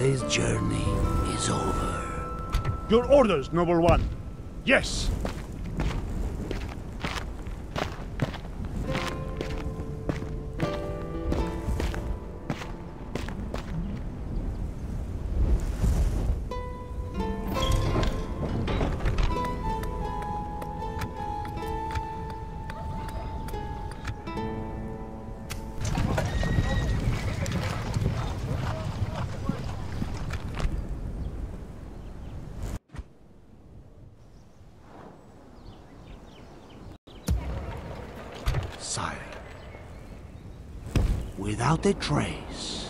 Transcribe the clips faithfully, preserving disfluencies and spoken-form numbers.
Today's journey is over. Your orders, Noble One. Yes! Sire, without a trace.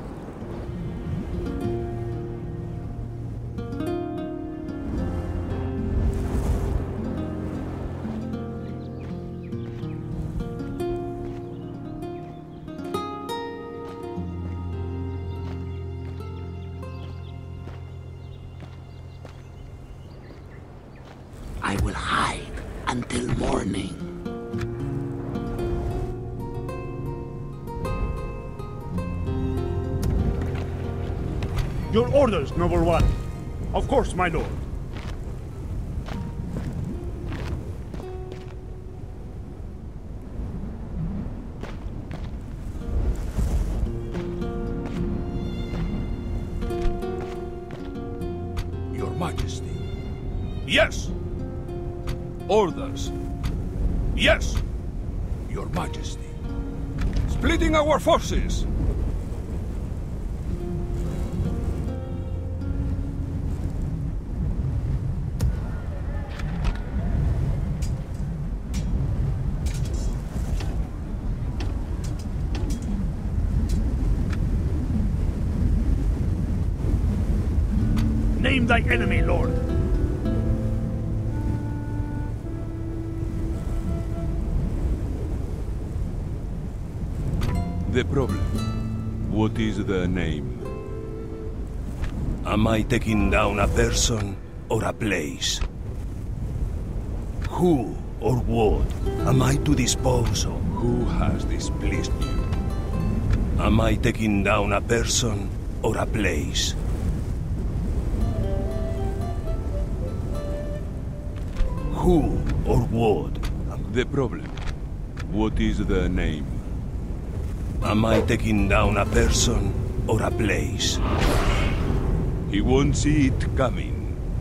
I will hide until morning. Your orders, Noble One. Of course, my lord. Your Majesty. Yes! Orders. Yes! Your Majesty. Splitting our forces. Name thy enemy, Lord. The problem. What is the name? Am I taking down a person or a place? Who or what am I to dispose of? Who has displeased you? Am I taking down a person or a place? Who or what? The problem. What is the name? Am I taking down a person or a place? He won't see it coming.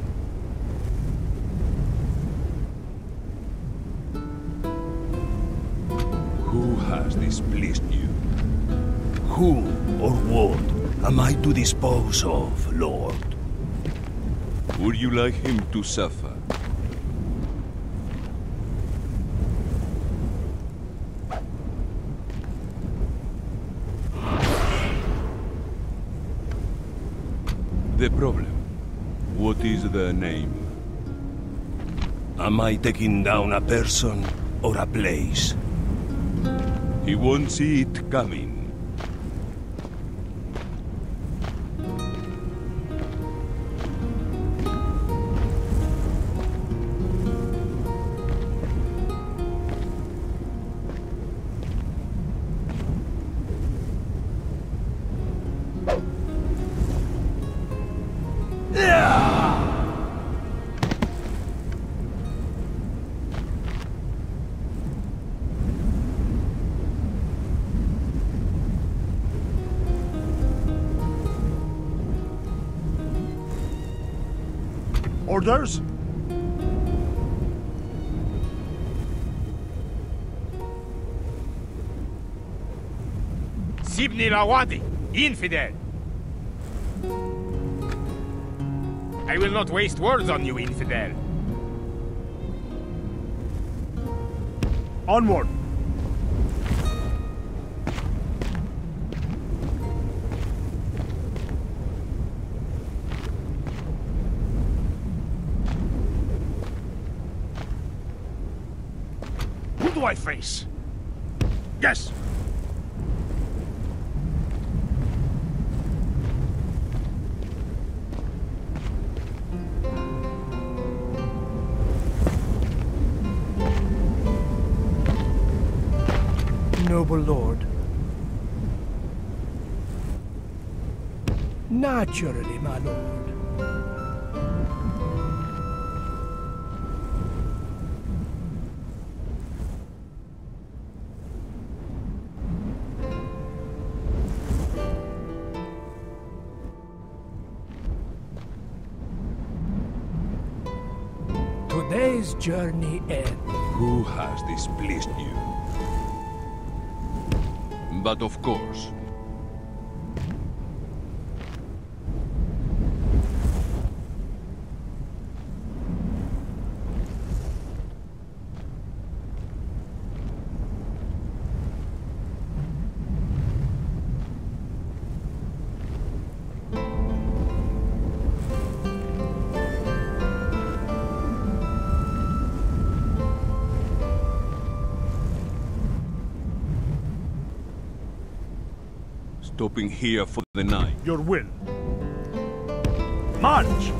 Who has displeased you? Who or what am I to dispose of, Lord? Would you like him to suffer? The problem. What is the name? Am I taking down a person or a place? He won't see it coming. Orders? Sibni Lawadi, infidel! I will not waste words on you, infidel. Onward! Who do I face? Yes! Noble Lord. Naturally, my lord. Today's journey ends. Who has displeased you? But of course. Stopping here for the night. Your will. March!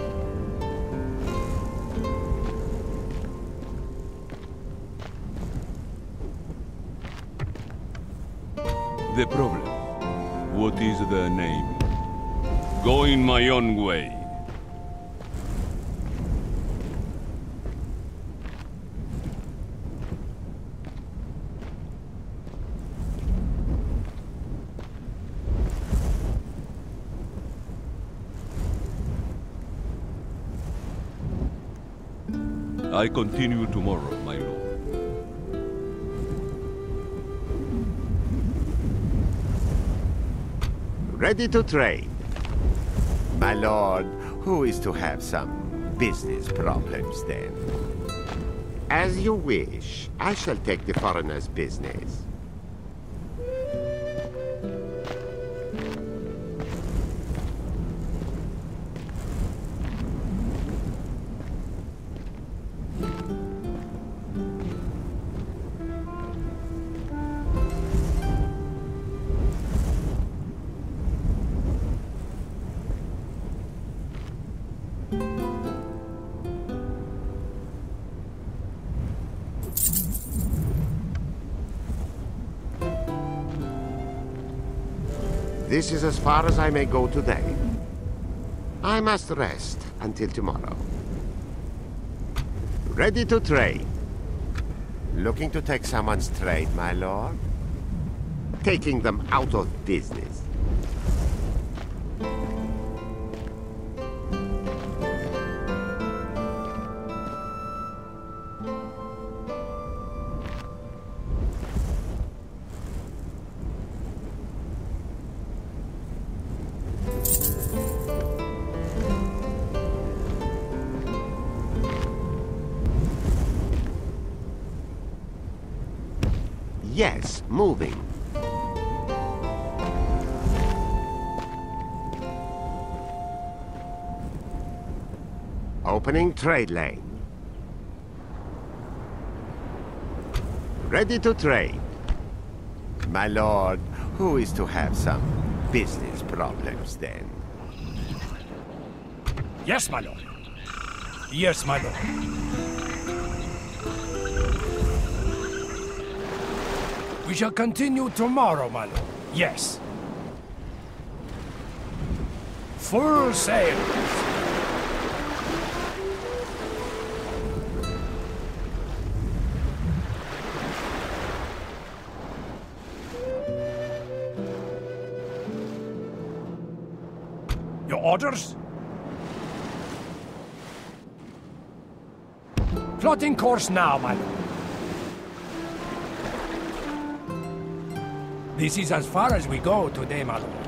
The problem. What is the name? Going my own way. I continue tomorrow, my lord. Ready to trade. My lord, who is to have some business problems then? As you wish. I shall take the foreigner's business. This is as far as I may go today. I must rest until tomorrow. Ready to trade. Looking to take someone's trade, my lord? Taking them out of business. Yes, moving. Opening trade lane. Ready to trade. My lord, who is to have some business problems then? Yes, my lord. Yes, my lord. We shall continue tomorrow, my lord. Yes. Full sail. Your orders? Plotting course now, my lord. This is as far as we go today, my lord.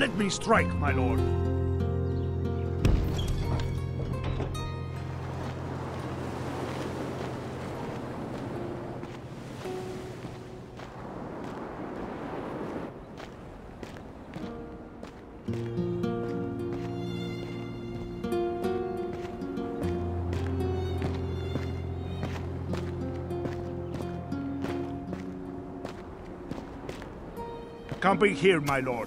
Let me strike, my lord. Camping here, my lord.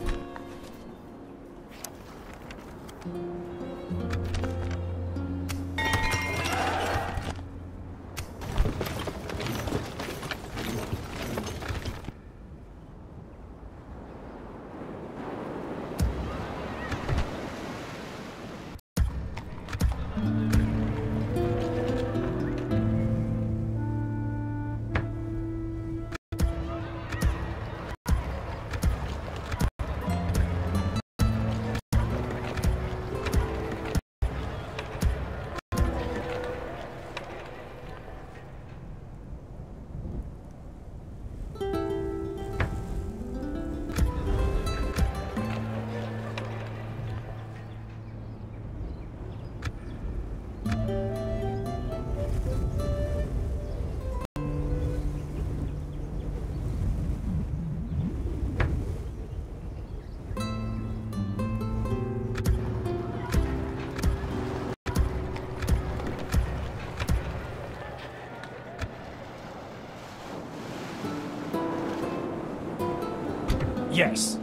Yes.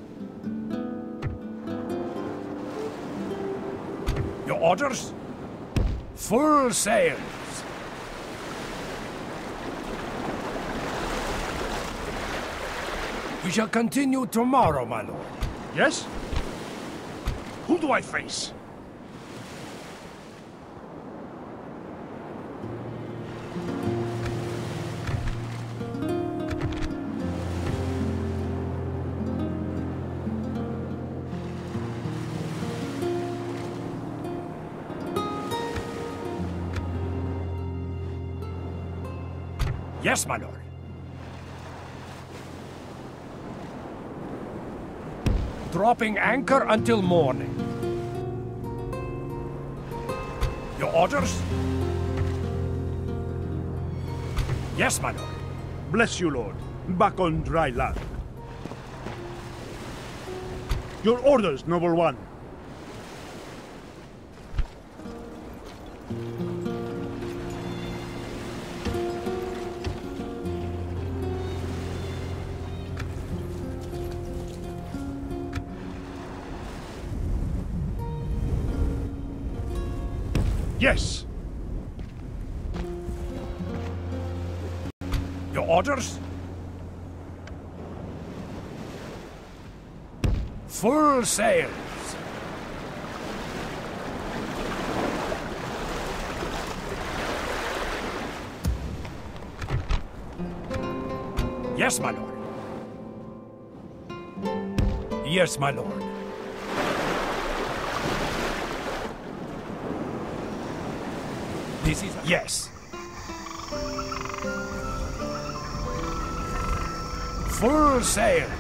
Your orders? Full sails. We shall continue tomorrow, my lord. Yes? Who do I face? Yes, my lord. Dropping anchor until morning. Your orders? Yes, my lord. Bless you, lord. Back on dry land. Your orders, noble one. Yes. Your orders? Full sails. Yes, my lord. Yes, my lord. This is... Yes. Full sails.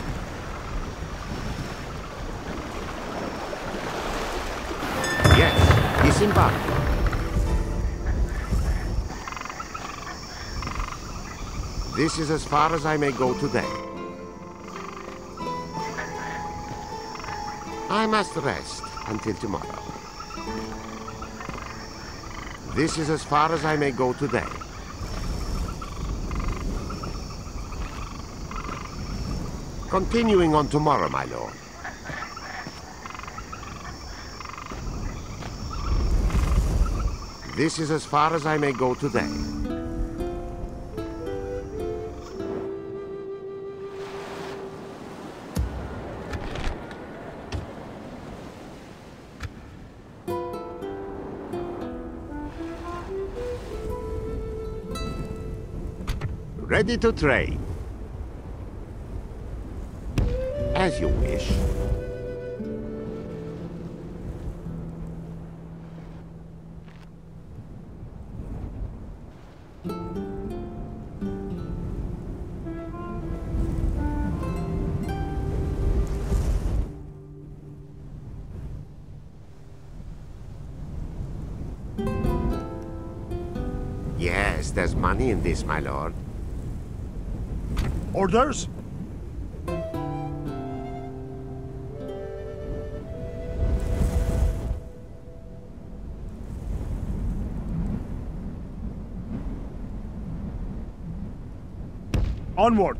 Yes, disembark. This is as far as I may go today. I must rest until tomorrow. This is as far as I may go today. Continuing on tomorrow, my lord. This is as far as I may go today. Ready to trade. As you wish. there's money in this, my lord. Orders? Onward!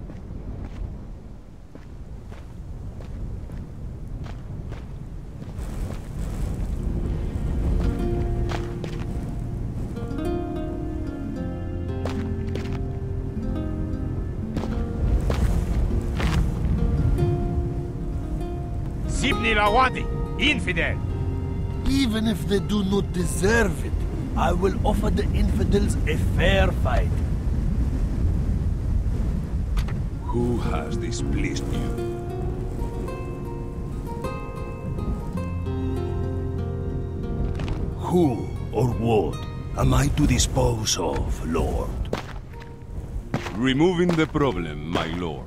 Sibni Lawadi, infidel! Even if they do not deserve it, I will offer the infidels a fair fight. Who has displeased you? Who or what am I to dispose of, Lord? Removing the problem, my lord.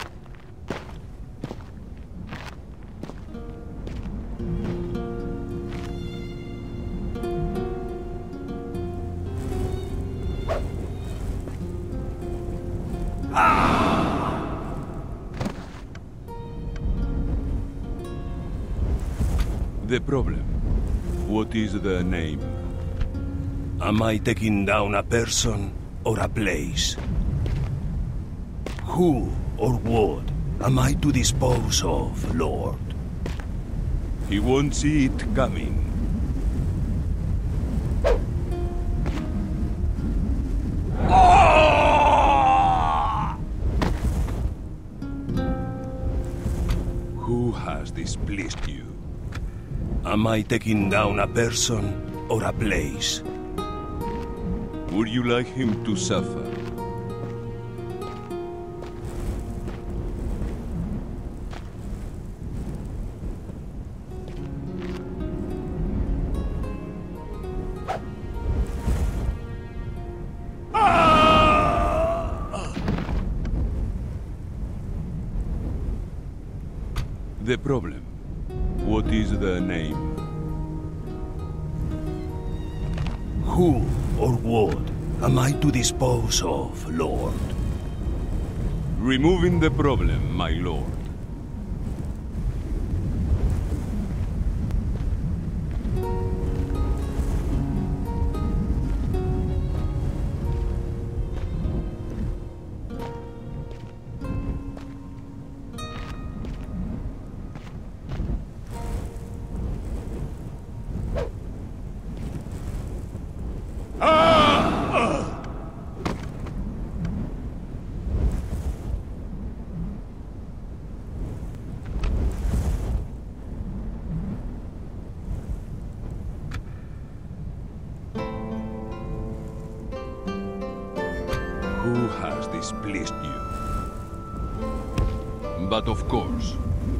The problem. What is the name? Am I taking down a person or a place? Who or what am I to dispose of, Lord? He won't see it coming. Who has displeased you? Am I taking down a person or a place? Would you like him to suffer? The problem. What is the name? Who or what am I to dispose of, Lord? Removing the problem, my lord. Who has displeased you? But of course.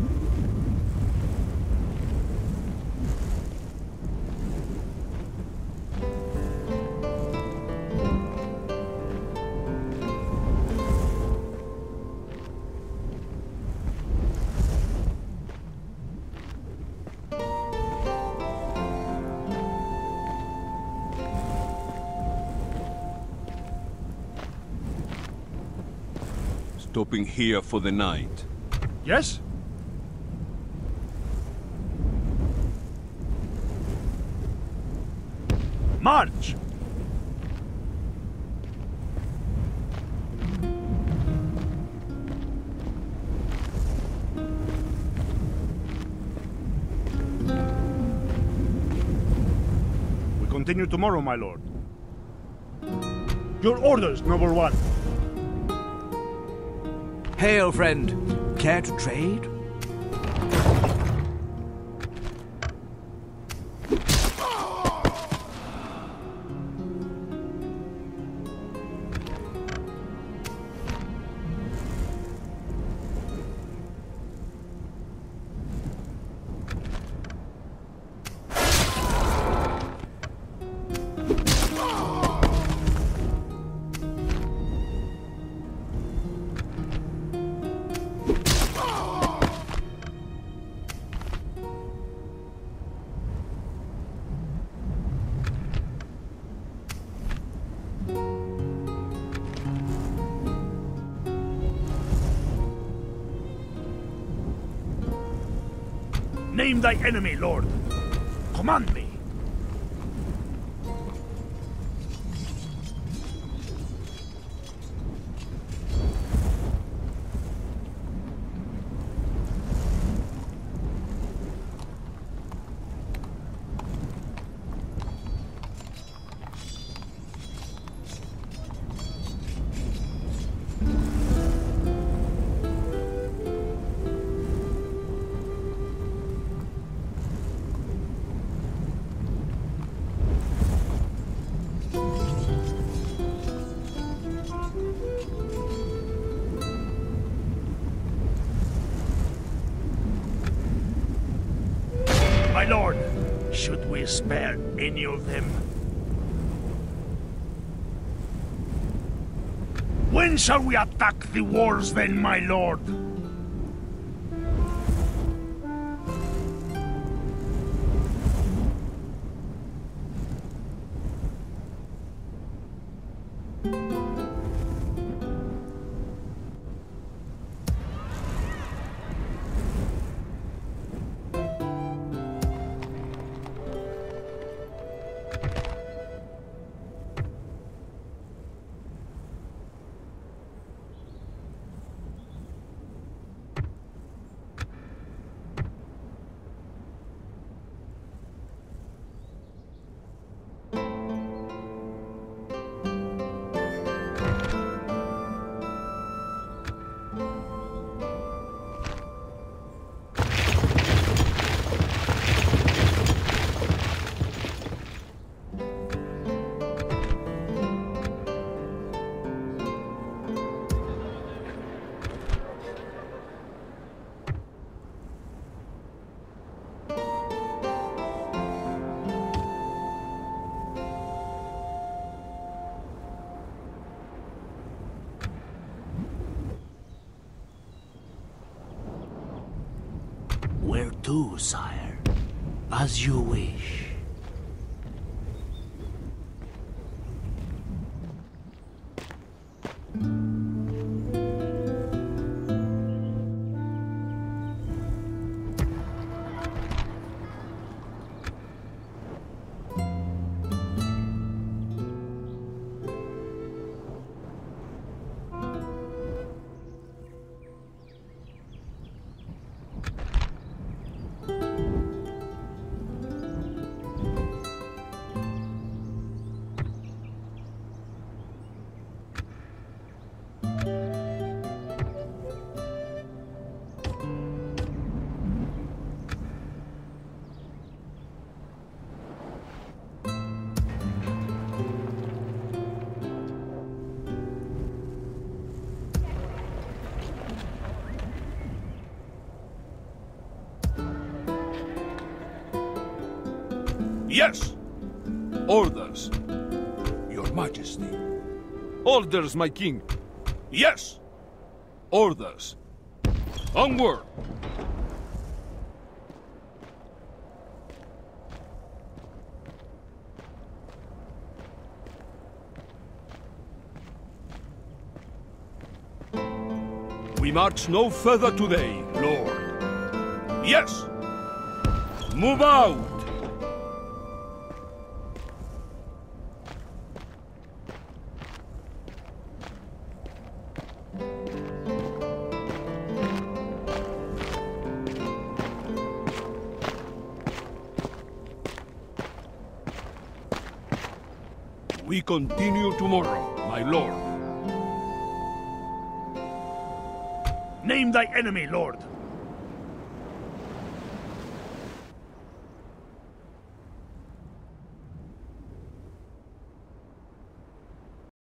Stopping here for the night. Yes? March! We continue tomorrow, my lord. Your orders, number one. Hail, friend. Care to trade? Name thy enemy, Lord. Command me. My lord, should we spare any of them? When shall we attack the walls then, my lord? Where to, sire? As you wish. Yes! Orders. Your Majesty. Orders, my king. Yes! Orders. Onward! We march no further today, Lord. Yes! Move out! We continue tomorrow, my lord. Name thy enemy, Lord.